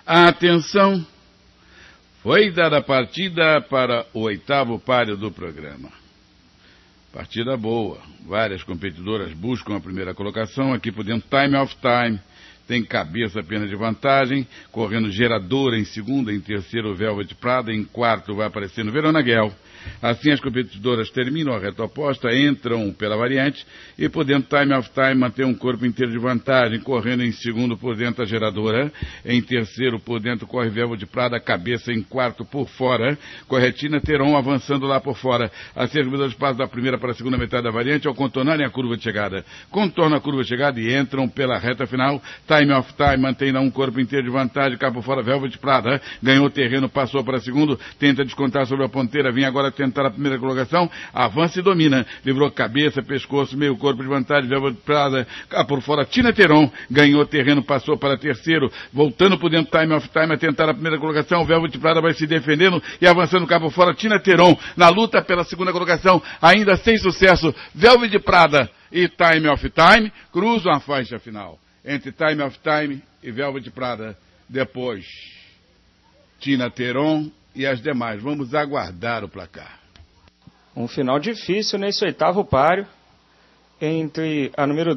Atenção! Foi dada a partida para o 8º páreo do programa. Partida boa. Várias competidoras buscam a primeira colocação. Aqui por dentro, Time of Time. Tem cabeça apenas de vantagem. Correndo Geradora em segundo, em terceiro Velvet Prada, em quarto vai aparecendo Verona Guel. Assim as competidoras terminam a reta oposta, entram pela variante e por dentro Time of Time mantém um corpo inteiro de vantagem, correndo em segundo por dentro a Geradora, em terceiro por dentro corre Velvet Prada, cabeça em quarto por fora, Corretina Teron avançando lá por fora. Assim as competidoras passam da primeira para a segunda metade da variante ao contornarem a curva de chegada. Contornam a curva de chegada e entram pela reta final. Time of Time mantém um corpo inteiro de vantagem, cá por fora Velvet Prada, ganhou terreno, passou para segundo, tenta descontar sobre a ponteira, vinha agora tentar a primeira colocação, avança e domina, livrou cabeça, pescoço, meio corpo de vantagem, Velvet Prada, cá por fora Tina Teron, ganhou terreno, passou para terceiro, voltando por dentro Time of Time a tentar a primeira colocação, Velvet Prada vai se defendendo e avançando cá por fora Tina Teron, na luta pela segunda colocação, ainda sem sucesso, Velvet Prada e Time of Time cruzam a faixa final. Entre Time of Time e Velvet Prada, depois Tina Teron e as demais. Vamos aguardar o placar. Um final difícil nesse 8º páreo entre a número